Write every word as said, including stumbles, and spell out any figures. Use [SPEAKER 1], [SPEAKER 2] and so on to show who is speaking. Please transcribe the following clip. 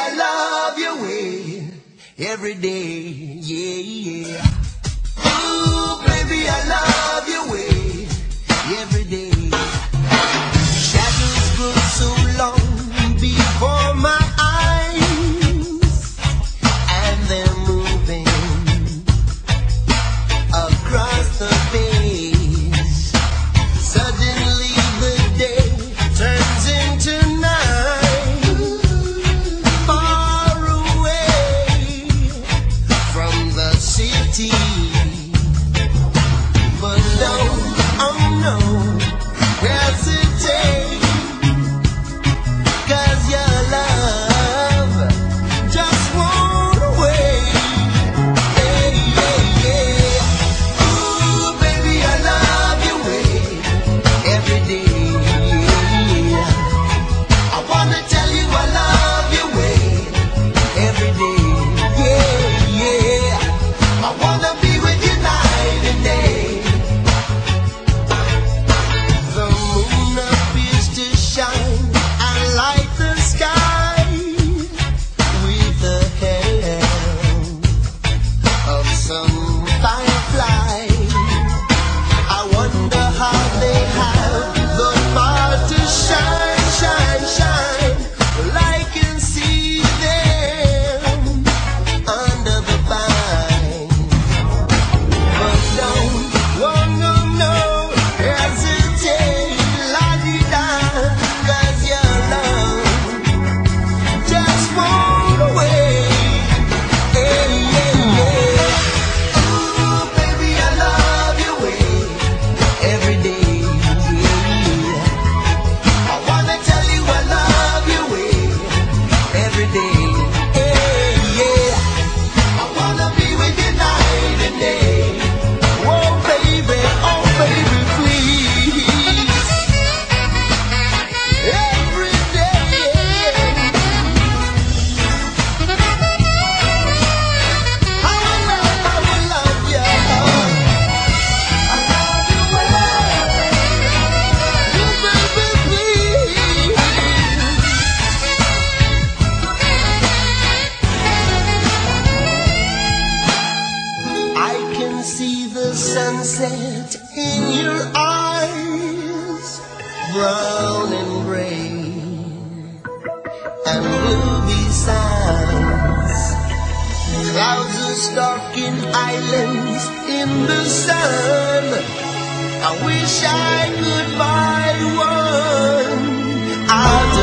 [SPEAKER 1] I love your way every day, yeah, yeah. Ooh, baby, I love your way every day. Shadows grow so long before my eyes, and they're moving across the face. Suddenly the day turns into night, far away from the city. But don't, oh no, hesitate, 'cause your love just won't wait. Yeah, yeah, yeah. Ooh, baby, I love your way every day. Yeah. I wanna tell you I love your way every day. Yeah, yeah. I wanna be with you night and day. The moon appears to shine and light the sky with the help of some firefly. I wonder how they have the power to shine, shine, shine. Well, I can see them under the pine. But don't, oh no, no, hesitate, la-di-da, 'cause your love just won't wait. Yeah, yeah, yeah. Ooh, baby, I love your way every day. Yeah. I wanna tell you I love your way every day. Yeah, yeah. I wanna be with you night and day. Oh baby, oh baby, please. Every day. I will love, I will love you. I love you, I love you, baby, please. I can see the sunset in your eyes, brown and gray and blue besides. Clouds are stalking islands in the sun. I wish I could buy one out